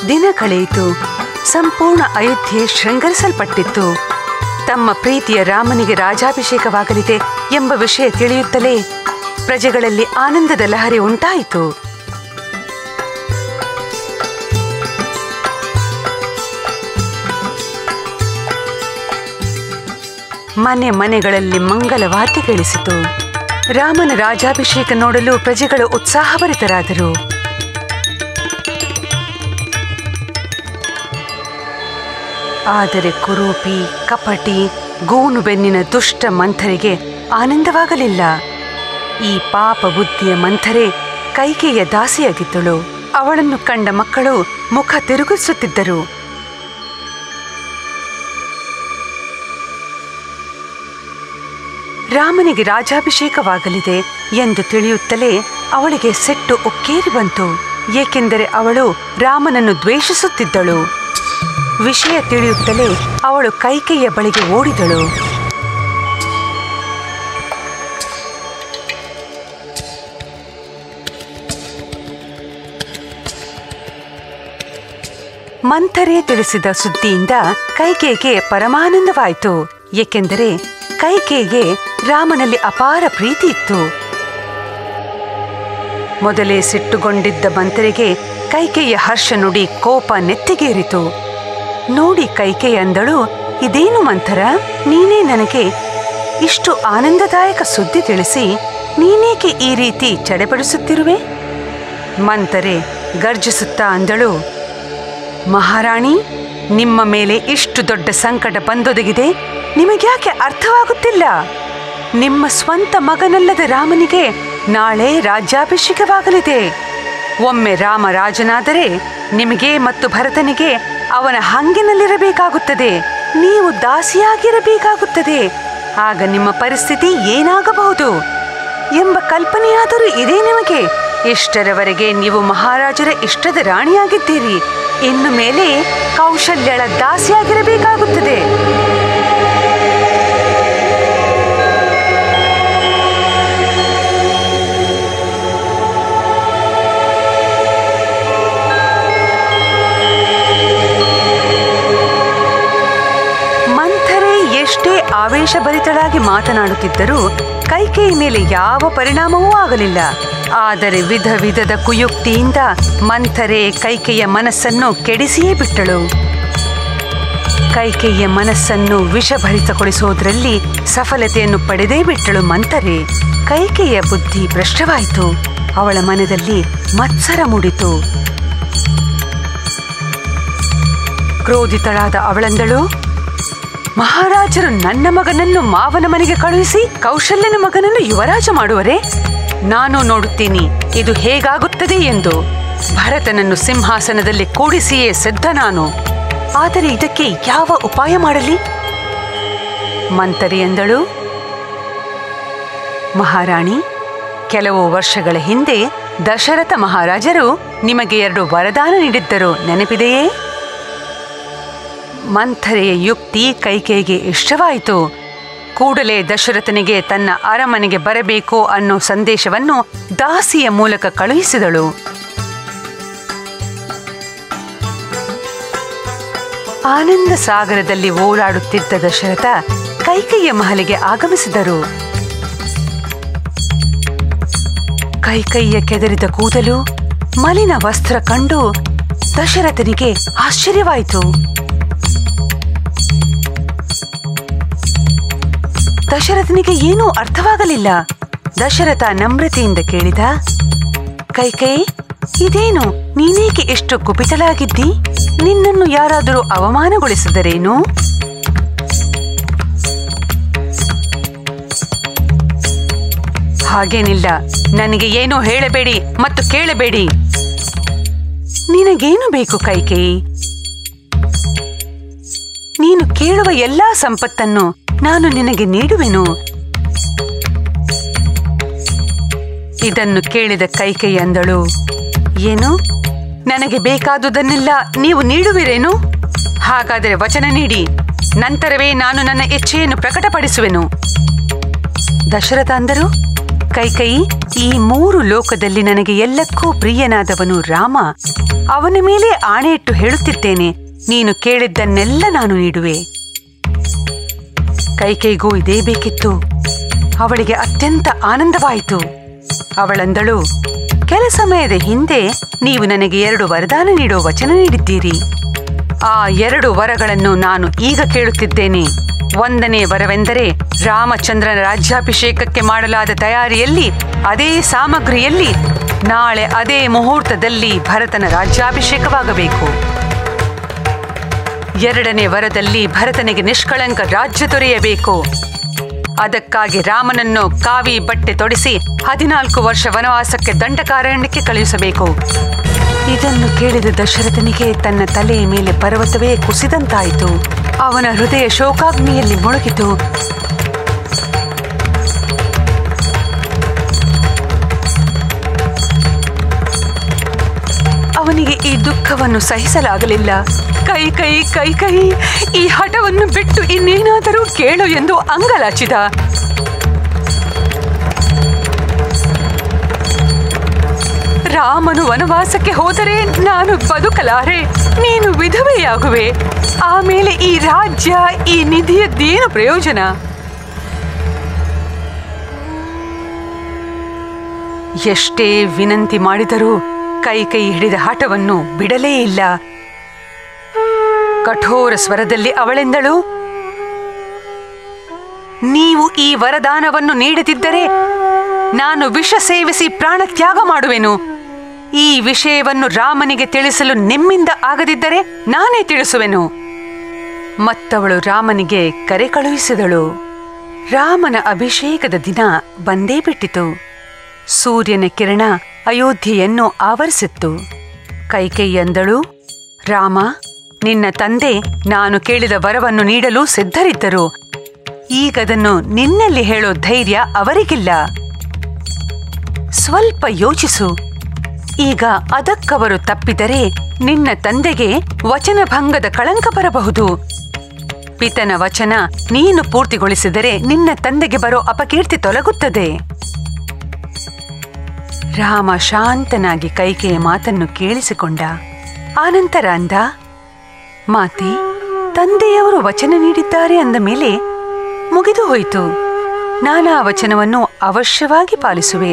ದಿನ ಕಳೆಯಿತು. ಸಂಪೂರ್ಣ ಅಯೋಧ್ಯೆ ಶೃಂಗರಿಸಲ್ಪಟ್ಟಿತ್ತು. ತಮ್ಮ ಪ್ರೀತಿಯ ರಾಮನಿಗೆ ರಾಜಾಭಿಷೇಕವಾಗಲಿದೆ ಎಂಬ ವಿಷಯ ತಿಳಿಯುತ್ತಲೇ ಪ್ರಜೆಗಳಲ್ಲಿ ಆನಂದದ ಲಹರಿ ಉಂಟಾಯಿತು. ಮನೆ ಮನೆಗಳಲ್ಲಿ ಮಂಗಲವಾದ್ಯ ಕೇಳಿಸಿತು. ರಾಮನ ರಾಜಾಭಿಷೇಕ ನೋಡಲು ಪ್ರಜೆಗಳು ಉತ್ಸಾಹಭರಿತರಾದರು. ಆದರೆ ಕುರೂಪಿ, ಕಪಟಿ, ಗೂನು ಬೆನ್ನಿನ ದುಷ್ಟ ಮಂಥರಿಗೆ ಆನಂದವಾಗಲಿಲ್ಲ. ಈ ಪಾಪ ಬುದ್ಧಿಯ ಮಂಥರೆ ಕೈಕೇಯಿಯ ದಾಸಿಯಾಗಿದ್ದಳು. ಅವಳನ್ನು ಕಂಡ ಮಕ್ಕಳು ಮುಖ ತಿರುಗಿಸುತ್ತಿದ್ದರು. ರಾಮನಿಗೆ ರಾಜಾಭಿಷೇಕವಾಗಲಿದೆ ಎಂದು ತಿಳಿಯುತ್ತಲೇ ಅವಳಿಗೆ ಸಿಟ್ಟು ಉಕ್ಕೇರಿ ಬಂತು. ಏಕೆಂದರೆ ಅವಳು ರಾಮನನ್ನು ದ್ವೇಷಿಸುತ್ತಿದ್ದಳು. ವಿಷಯ ತಿಳಿಯುತ್ತಲೇ ಅವಳು ಕೈಕೇಯಿಯ ಬಳಿಗೆ ಓಡಿದಳು. ಮಂಥರೆ ತಿಳಿಸಿದ ಸುದ್ದಿಯಿಂದ ಕೈಕೇಯಿಗೆ ಪರಮಾನಂದವಾಯಿತು. ಏಕೆಂದರೆ ಕೈಕೇಯಿಗೆ ರಾಮನಲ್ಲಿ ಅಪಾರ ಪ್ರೀತಿ ಇತ್ತು. ಮೊದಲೇ ಸಿಟ್ಟುಗೊಂಡಿದ್ದ ಮಂಥರೆಗೆ ಕೈಕೇಯಿಯ ಹರ್ಷ ನುಡಿ ಕೋಪ ನೆತ್ತಿಗೇರಿತು. ನೋಡಿ ಕೈಕೇಯಿ ಅಂದಳು, ಇದೇನು ಮಂಥರ, ನೀನೇ ನನಗೆ ಇಷ್ಟು ಆನಂದದಾಯಕ ಸುದ್ದಿ ತಿಳಿಸಿ ನೀನೇಕೆ ಈ ರೀತಿ ಚಡೆಪಡಿಸುತ್ತಿರುವೆ? ಮಂಥರೆ ಗರ್ಜಿಸುತ್ತಾ ಅಂದಳು, ಮಹಾರಾಣಿ, ನಿಮ್ಮ ಮೇಲೆ ಇಷ್ಟು ದೊಡ್ಡ ಸಂಕಟ ಬಂದೊದಗಿದೆ ನಿಮಗ್ಯಾಕೆ ಅರ್ಥವಾಗುತ್ತಿಲ್ಲ? ನಿಮ್ಮ ಸ್ವಂತ ಮಗನಲ್ಲದ ರಾಮನಿಗೆ ನಾಳೆ ರಾಜ್ಯಾಭಿಷೇಕವಾಗಲಿದೆ. ಒಮ್ಮೆ ರಾಮ ರಾಜನಾದರೆ ನಿಮಗೆ ಮತ್ತು ಭರತನಿಗೆ ಅವನ ಹಂಗಿನಲ್ಲಿರಬೇಕಾಗುತ್ತದೆ. ನೀವು ದಾಸಿಯಾಗಿರಬೇಕಾಗುತ್ತದೆ. ಆಗ ನಿಮ್ಮ ಪರಿಸ್ಥಿತಿ ಏನಾಗಬಹುದು ಎಂಬ ಕಲ್ಪನೆಯಾದರೂ ಇದೇ ನಿಮಗೆ. ಇಷ್ಟರವರೆಗೆ ನೀವು ಮಹಾರಾಜರ ಇಷ್ಟದ ರಾಣಿಯಾಗಿದ್ದೀರಿ. ಇನ್ನು ಮೇಲೆ ಕೌಶಲ್ಯಳ ದಾಸಿಯಾಗಿರಬೇಕಾಗುತ್ತದೆ. ಆವೇಶಭರಿತಳಾಗಿ ಮಾತನಾಡುತ್ತಿದ್ದರೂ ಕೈಕೇಯಿ ಮೇಲೆ ಯಾವ ಪರಿಣಾಮವೂ ಆಗಲಿಲ್ಲ. ಆದರೆ ವಿಧ ವಿಧದ ಕುಯುಕ್ತಿಯಿಂದ ಮಂಥರೆ ಕೈಕೇಯಿಯ ಮನಸ್ಸನ್ನು ಕೆಡಿಸಿಯೇ ಬಿಟ್ಟಳು. ಕೈಕೇಯಿಯ ಮನಸ್ಸನ್ನು ವಿಷಭರಿತಗೊಳಿಸೋದ್ರಲ್ಲಿ ಸಫಲತೆಯನ್ನು ಪಡೆದೇ ಬಿಟ್ಟಳು ಮಂಥರೆ. ಕೈಕೇಯಿಯ ಬುದ್ಧಿ ಭ್ರಷ್ಟವಾಯಿತು. ಅವಳ ಮನದಲ್ಲಿ ಮತ್ಸರ ಮೂಡಿತು. ಕ್ರೋಧಿತಳಾದ ಅವಳಂದಳು, ಮಹಾರಾಜರು ನನ್ನ ಮಗನನ್ನು ಮಾವನ ಮನೆಗೆ ಕಳುಹಿಸಿ ಕೌಶಲ್ಯನ ಮಗನನ್ನು ಯುವರಾಜ ಮಾಡುವರೆ? ನಾನು ನೋಡುತ್ತೀನಿ ಇದು ಹೇಗಾಗುತ್ತದೆ ಎಂದು. ಭರತನನ್ನು ಸಿಂಹಾಸನದಲ್ಲಿ ಕೂಡಿಸಿಯೇ ಸಿದ್ಧ ನಾನು. ಆದರೆ ಇದಕ್ಕೆ ಯಾವ ಉಪಾಯ ಮಾಡಲಿ? ಮಂಥರೆ ಎಂದಳು, ಮಹಾರಾಣಿ, ಕೆಲವು ವರ್ಷಗಳ ಹಿಂದೆ ದಶರಥ ಮಹಾರಾಜರು ನಿಮಗೆ 2 ವರದಾನ ನೀಡಿದ್ದರು, ನೆನಪಿದೆಯೇ? ಮಂಥರೆಯ ಯುಕ್ತಿ ಕೈಕೇಯಿಗೆ ಇಷ್ಟವಾಯಿತು. ಕೂಡಲೇ ದಶರಥನಿಗೆ ತನ್ನ ಅರಮನೆಗೆ ಬರಬೇಕು ಅನ್ನೋ ಸಂದೇಶವನ್ನು ದಾಸಿಯ ಮೂಲಕ ಕಳುಹಿಸಿದಳು. ಆನಂದ ಸಾಗರದಲ್ಲಿ ಓಡಾಡುತ್ತಿದ್ದ ದಶರಥ ಕೈಕೇಯಿಯ ಮಹಲಿಗೆ ಆಗಮಿಸಿದರು. ಕೈಕೇಯಿಯ ಕೆದರಿದ ಕೂದಲು, ಮಲಿನ ವಸ್ತ್ರ ಕಂಡು ದಶರಥನಿಗೆ ಆಶ್ಚರ್ಯವಾಯಿತು. ದಶರಥನಿಗೆ ಏನೂ ಅರ್ಥವಾಗಲಿಲ್ಲ. ದಶರಥ ನಮ್ರತೆಯಿಂದ ಕೇಳಿದ, ಕೈಕೇಯಿ, ಇದೇನು, ನೀನೇಕೆ ಎಷ್ಟು ಕುಪಿತಳಾಗಿದ್ದಿ? ನಿನ್ನನ್ನು ಯಾರಾದರೂ ಅವಮಾನಗೊಳಿಸಿದರೇನು? ಹಾಗೇನಿಲ್ಲ. ನನಗೆ ಏನೂ ಹೇಳಬೇಡಿ ಮತ್ತು ಕೇಳಬೇಡಿ. ನಿನಗೇನು ಬೇಕು ಕೈಕೇಯಿ? ನೀನು ಕೇಳುವ ಎಲ್ಲಾ ಸಂಪತ್ತನ್ನು ನಾನು ನಿನಗೆ ನೀಡುವೆನು. ಇದನ್ನು ಕೇಳಿದ ಕೈಕೇಯಿ ಅಂದಳು, ಏನು, ನನಗೆ ಬೇಕಾದುದನ್ನೆಲ್ಲ ನೀವು ನೀಡುವಿರೇನು? ಹಾಗಾದರೆ ವಚನ ನೀಡಿ, ನಂತರವೇ ನಾನು ನನ್ನ ಇಚ್ಛೆಯನ್ನು ಪ್ರಕಟಪಡಿಸುವೆನು. ದಶರಥ ಅಂದರು, ಕೈಕೇಯಿ, ಈ 3 ಲೋಕದಲ್ಲಿ ನನಗೆ ಎಲ್ಲಕ್ಕೂ ಪ್ರಿಯನಾದವನು ರಾಮ. ಅವನ ಮೇಲೆ ಆಣೆ ಇಟ್ಟು ಹೇಳುತ್ತಿದ್ದೇನೆ, ನೀನು ಕೇಳಿದ್ದನ್ನೆಲ್ಲ ನಾನು ನೀಡುವೆ. ಕೈಕೈಗೂ ಇದೇ ಬೇಕಿತ್ತು. ಅವಳಿಗೆ ಅತ್ಯಂತ ಆನಂದವಾಯಿತು. ಅವಳಂದಳು, ಕೆಲ ಸಮಯದ ಹಿಂದೆ ನೀವು ನನಗೆ 2 ವರದಾನ ನೀಡುವ ವಚನ ನೀಡಿದ್ದೀರಿ. ಆ 2 ವರಗಳನ್ನು ನಾನು ಈಗ ಕೇಳುತ್ತಿದ್ದೇನೆ. 1ನೇ ವರವೆಂದರೆ, ರಾಮಚಂದ್ರನ ರಾಜ್ಯಾಭಿಷೇಕಕ್ಕೆ ಮಾಡಲಾದ ತಯಾರಿಯಲ್ಲಿ, ಅದೇ ಸಾಮಗ್ರಿಯಲ್ಲಿ ನಾಳೆ ಅದೇ ಮುಹೂರ್ತದಲ್ಲಿ ಭರತನ ರಾಜ್ಯಾಭಿಷೇಕವಾಗಬೇಕು. 2ನೇ ವರದಲ್ಲಿ ಭರತನಿಗೆ ನಿಷ್ಕಳಂಕ ರಾಜ್ಯ ದೊರೆಯಬೇಕು. ಅದಕ್ಕಾಗಿ ರಾಮನನ್ನು ಕಾವಿ ಬಟ್ಟೆ ತೊಡಿಸಿ 14 ವರ್ಷ ವನವಾಸಕ್ಕೆ ದಂಡಕಾರಣ್ಯಕ್ಕೆ ಕಳುಹಿಸಬೇಕು. ಇದನ್ನು ಕೇಳಿದ ದಶರಥನಿಗೆ ತನ್ನ ತಲೆಯ ಮೇಲೆ ಪರ್ವತವೇ ಕುಸಿದಂತಾಯಿತು. ಅವನ ಹೃದಯ ಶೋಕಾಗ್ನಿಯಲ್ಲಿ ಮುಳುಗಿತು. ಅವನಿಗೆ ಈ ದುಃಖವನ್ನು ಸಹಿಸಲಾಗಲಿಲ್ಲ. ಕೈ ಈ ಹಠವನ್ನು ಬಿಟ್ಟು ಇನ್ನೇನಾದರೂ ಕೇಳು ಎಂದು ಅಂಗಲಾಚಿದ. ರಾಮನು ವನವಾಸಕ್ಕೆ ಹೋದರೆ ನಾನು ಬದುಕಲಾರೆ, ನೀನು ವಿಧವೆಯಾಗುವೆ. ಆಮೇಲೆ ಈ ರಾಜ್ಯ, ಈ ನಿಧಿಯದ್ದೇನು ಪ್ರಯೋಜನ? ಎಷ್ಟೇ ವಿನಂತಿ ಮಾಡಿದರೂ ಕೈ ಹಿಡಿದ ಹಠವನ್ನು ಬಿಡಲೇ ಇಲ್ಲ. ಕಠೋರ ಸ್ವರದಲ್ಲಿ ಅವಳೆಂದಳು, ನೀವು ಈ ವರದಾನವನ್ನು ನೀಡದಿದ್ದರೆ ನಾನು ವಿಷ ಸೇವಿಸಿ ಪ್ರಾಣ ತ್ಯಾಗ ಮಾಡುವೆನು. ಈ ವಿಷಯವನ್ನು ರಾಮನಿಗೆ ತಿಳಿಸಲು ನಿಮ್ಮಿಂದ ಆಗದಿದ್ದರೆ ನಾನೇ ತಿಳಿಸುವೆನು. ಮತ್ತವಳು ರಾಮನಿಗೆ ಕರೆ ಕಳುಹಿಸಿದಳು. ರಾಮನ ಅಭಿಷೇಕದ ದಿನ ಬಂದೇ ಬಿಟ್ಟಿತು. ಸೂರ್ಯನ ಕಿರಣ ಅಯೋಧ್ಯೆಯನ್ನು ಆವರಿಸಿತ್ತು. ಕೈಕೇಯಿ ಅಂದಳು, ರಾಮ, ನಿನ್ನ ತಂದೆ ನಾನು ಕೇಳಿದ ವರವನ್ನು ನೀಡಲು ಸಿದ್ಧರಿದ್ದರು. ಈಗದನ್ನು ನಿನ್ನಲ್ಲಿ ಹೇಳೋ ಧೈರ್ಯ ಅವರಿಗಿಲ್ಲ. ಸ್ವಲ್ಪ ಯೋಚಿಸು. ಈಗ ಅದಕ್ಕವರು ತಪ್ಪಿದರೆ ನಿನ್ನ ತಂದೆಗೆ ವಚನಭಂಗದ ಕಳಂಕ ಬರಬಹುದು. ಪಿತನ ವಚನ ನೀನು ಪೂರ್ತಿಗೊಳಿಸಿದರೆ ನಿನ್ನ ತಂದೆಗೆ ಬರೋ ಅಪಕೀರ್ತಿ ತೊಲಗುತ್ತದೆ. ರಾಮ ಶಾಂತನಾಗಿ ಕೈಕೆಯ ಮಾತನ್ನು ಕೇಳಿಸಿಕೊಂಡ. ಆನಂತರ ಅಂದ, ಮಾತೆ, ತಂದೆಯವರು ವಚನ ನೀಡಿದ್ದಾರೆ ಅಂದ ಮೇಲೆ ಮುಗಿದು ಹೋಯಿತು. ನಾನಾ ವಚನವನ್ನು ಅವಶ್ಯವಾಗಿ ಪಾಲಿಸುವೆ.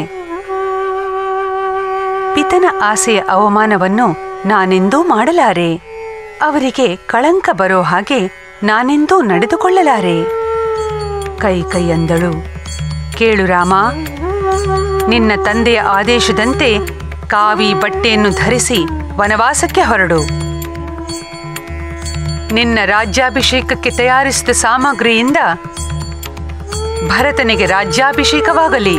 ಪಿತನ ಆಸೆಯ ಅವಮಾನವನ್ನು ನಾನೆಂದೂ ಮಾಡಲಾರೆ. ಅವರಿಗೆ ಕಳಂಕ ಬರೋ ಹಾಗೆ ನಾನೆಂದೂ ನಡೆದುಕೊಳ್ಳಲಾರೆ. ಕೈ ಅಂದಳು, ಕೇಳು ರಾಮ, ನಿನ್ನ ತಂದೆಯ ಆದೇಶದಂತೆ ಕಾವಿ ಬಟ್ಟೆಯನ್ನು ಧರಿಸಿ ವನವಾಸಕ್ಕೆ ಹೊರಡು. ನಿನ್ನ ರಾಜ್ಯಾಭಿಷೇಕಕ್ಕೆ ತಯಾರಿಸಿದ ಸಾಮಗ್ರಿಯಿಂದ ಭರತನಿಗೆ ರಾಜ್ಯಾಭಿಷೇಕವಾಗಲಿ.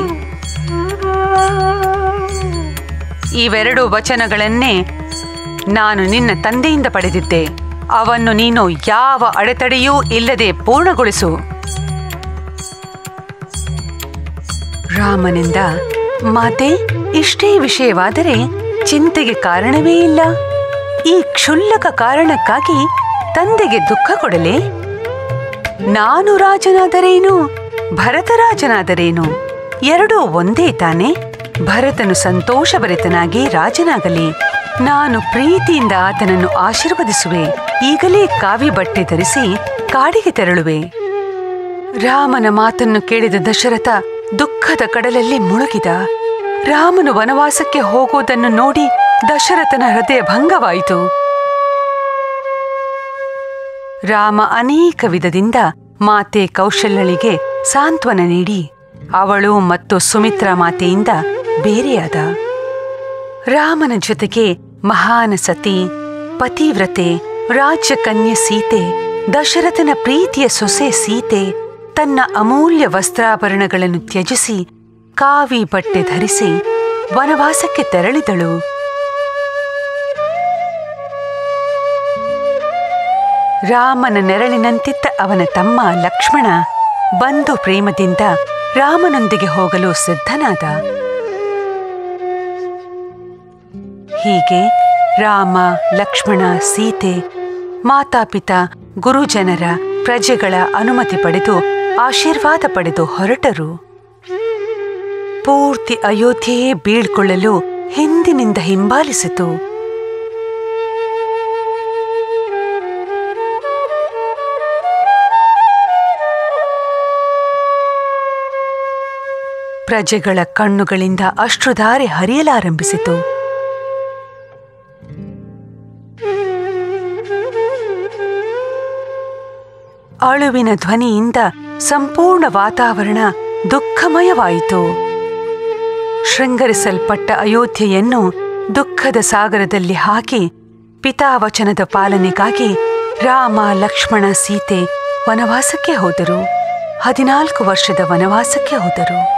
ಇವೆರಡು ವಚನಗಳನ್ನೇ ನಾನು ನಿನ್ನ ತಂದೆಯಿಂದ ಪಡೆದಿದ್ದೆ. ಅವನ್ನು ನೀನು ಯಾವ ಅಡೆತಡೆಯೂ ಇಲ್ಲದೆ ಪೂರ್ಣಗೊಳಿಸು. ರಾಮನಿಂದ, ಮಾತೆ, ಇಷ್ಟೇ ವಿಷಯವಾದರೆ ಚಿಂತೆಗೆ ಕಾರಣವೇ ಇಲ್ಲ. ಈ ಕ್ಷುಲ್ಲಕ ಕಾರಣಕ್ಕಾಗಿ ತಂದೆಗೆ ದುಃಖ ಕೊಡಲೇ? ನಾನು ರಾಜನಾದರೇನು, ಭರತ ರಾಜನಾದರೇನು, ಎರಡೂ ಒಂದೇ ತಾನೆ. ಭರತನು ಸಂತೋಷಭರಿತನಾಗಿ ರಾಜನಾಗಲಿ. ನಾನು ಪ್ರೀತಿಯಿಂದ ಆತನನ್ನು ಆಶೀರ್ವದಿಸುವೆ. ಈಗಲೇ ಕಾವಿ ಬಟ್ಟೆ ಧರಿಸಿ ಕಾಡಿಗೆ ತೆರಳುವೆ. ರಾಮನ ಮಾತನ್ನು ಕೇಳಿದ ದಶರಥ ದುಃಖದ ಕಡಲಲ್ಲಿ ಮುಳುಗಿದ. ರಾಮನು ವನವಾಸಕ್ಕೆ ಹೋಗುವುದನ್ನು ನೋಡಿ ದಶರಥನ ಹೃದಯ ಭಂಗವಾಯಿತು. ರಾಮ ಅನೇಕ ವಿಧದಿಂದ ಮಾತೆ ಕೌಶಲ್ಯಳಿಗೆ ಸಾಂತ್ವನ ನೀಡಿ ಅವಳು ಮತ್ತು ಸುಮಿತ್ರಾ ಮಾತೆಯಿಂದ ಬೇರೆಯಾದ. ರಾಮನ ಜೊತೆಗೆ ಮಹಾನ ಸತಿ, ಪತಿವ್ರತೆ, ರಾಜ್ಯಕನ್ಯೆ ಸೀತೆ, ದಶರಥನ ಪ್ರೀತಿಯ ಸೊಸೆ ಸೀತೆ ತನ್ನ ಅಮೂಲ್ಯ ವಸ್ತ್ರಾಭರಣಗಳನ್ನು ತ್ಯಜಿಸಿ ಕಾವಿ ಬಟ್ಟೆ ಧರಿಸಿ ವನವಾಸಕ್ಕೆ ತೆರಳಿದಳು. ರಾಮನ ನೆರಳಿನಂತಿದ್ದ ಅವನ ತಮ್ಮ ಲಕ್ಷ್ಮಣ ಬಂಧು ಪ್ರೇಮದಿಂದ ರಾಮನೊಂದಿಗೆ ಹೋಗಲು ಸಿದ್ಧನಾದ. ಹೀಗೆ ರಾಮ, ಲಕ್ಷ್ಮಣ, ಸೀತೆ ಮಾತಾಪಿತಾ, ಗುರುಜನರ, ಪ್ರಜೆಗಳ ಅನುಮತಿ ಪಡೆದು ಆಶೀರ್ವಾದ ಪಡೆದು ಹೊರಟರು. ಪೂರ್ತಿ ಅಯೋಧ್ಯೆಯೇ ಬೀಳ್ಕೊಳ್ಳಲು ಹಿಂದಿನಿಂದ ಹಿಂಬಾಲಿಸಿತು. ಪ್ರಜೆಗಳ ಕಣ್ಣುಗಳಿಂದ ಅಶ್ರುಧಾರೆ ಹರಿಯಲಾರಂಭಿಸಿತು. ಅಳುವಿನ ಧ್ವನಿಯಿಂದ ಸಂಪೂರ್ಣ ವಾತಾವರಣ ದುಃಖಮಯವಾಯಿತು. ಶೃಂಗರಿಸಲ್ಪಟ್ಟ ಅಯೋಧ್ಯೆಯನ್ನು ದುಃಖದ ಸಾಗರದಲ್ಲಿ ಹಾಕಿ ಪಿತಾವಚನದ ಪಾಲನೆಗಾಗಿ ರಾಮ, ಲಕ್ಷ್ಮಣ, ಸೀತೆ ವನವಾಸಕ್ಕೆ ಹೋದರು. 14 ವರ್ಷದ ವನವಾಸಕ್ಕೆ ಹೋದರು.